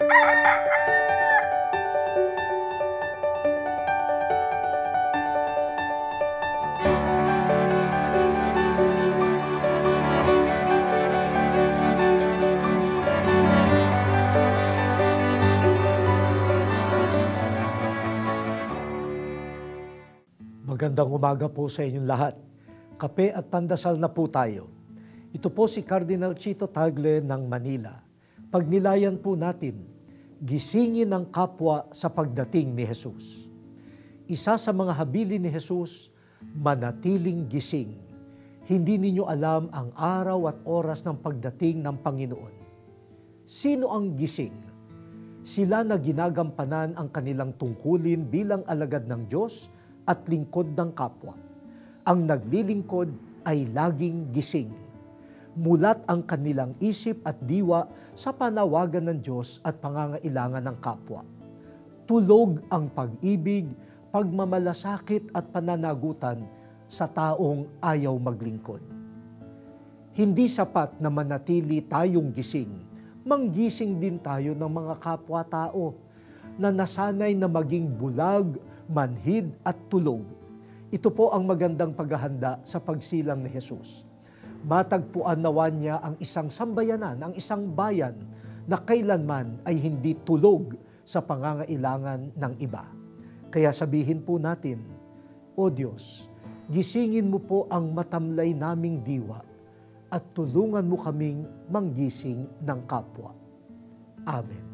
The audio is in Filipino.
Magandang umaga po sa inyong lahat. Kape at pandasal na po tayo. Ito po si Cardinal Chito Tagle ng Manila. Pagnilayan po natin, gisingin ang kapwa sa pagdating ni Jesus. Isa sa mga habilin ni Jesus, manatiling gising. Hindi ninyo alam ang araw at oras ng pagdating ng Panginoon. Sino ang gising? Sila na ginagampanan ang kanilang tungkulin bilang alagad ng Diyos at lingkod ng kapwa. Ang naglilingkod ay laging gising. Mulat ang kanilang isip at diwa sa panawagan ng Diyos at pangangailangan ng kapwa. Tulog ang pag-ibig, pagmamalasakit at pananagutan sa taong ayaw maglingkod. Hindi sapat na manatili tayong gising. Manggising din tayo ng mga kapwa-tao na nasanay na maging bulag, manhid at tulog. Ito po ang magandang paghahanda sa pagsilang ni Jesus. Matagpuan nawa niya ang isang sambayanan, ang isang bayan na kailanman ay hindi tulog sa pangangailangan ng iba. Kaya sabihin po natin, O Diyos, gisingin mo po ang matamlay naming diwa at tulungan mo kaming manggising ng kapwa. Amen.